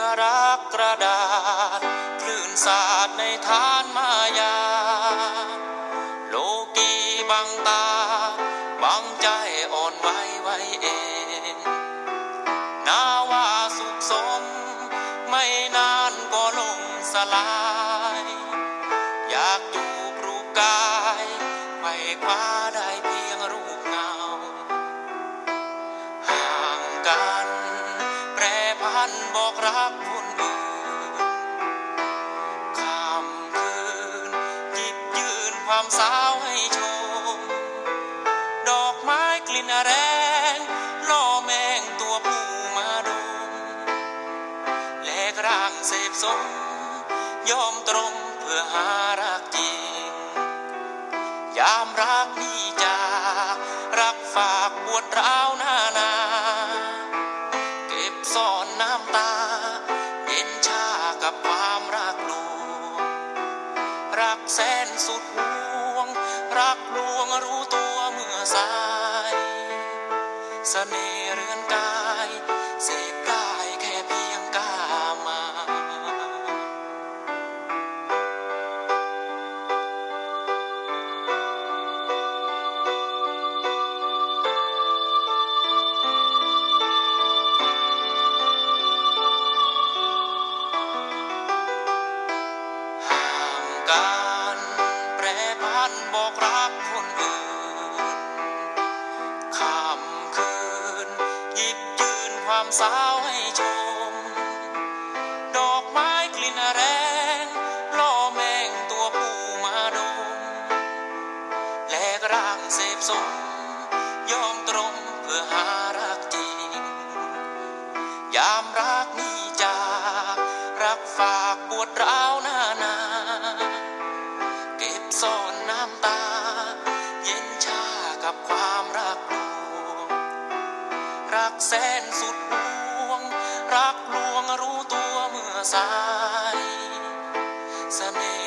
รักกระดาษคลื่นสาดในทานมายาโลกีบังตาบังใจอ่อนไหวไว้เองนาว่าสุขสมไม่นานก็ลงสลายอยากจูบรูปกายไขว่คว้าได้เพียงรูปเงาห่างกันแปรพันบอกรักคนอื่นค่ำคืนหยิบยืนความสาวให้ชมดอกไม้กลิ่นแรงล่อแมงตัวผู้มาดมแลกร่างเสพสมยอมตรงเพื่อหารักจริงยามรักนี้จากรักฝากปวดร้าวหน้านาเก็บซ่อนน้ำตาเย็นชากับความรักลวงรักแสนสุดห่วงรักลวงรู้ตัวเมื่อสายเสน่ห์เรือนกายเสพกายแค่เพียงกามาการแปรพันบอกรักคนอื่นค่ำคืนหยิบยืนความสาวให้ชมดอกไม้กลิ่นแรงล่อแมงตัวผู้มาดมแลกร่างเสพสมยอมตรงเพื่อหารักจริงยามรักนี้จากรักฝากปวดร้าวหน้านาเก็บซ่อนน้ำตาเย็นชากับความรักลวงรักแสนสุดห่วงรักลวงรู้ตัวเมื่อสายเสน่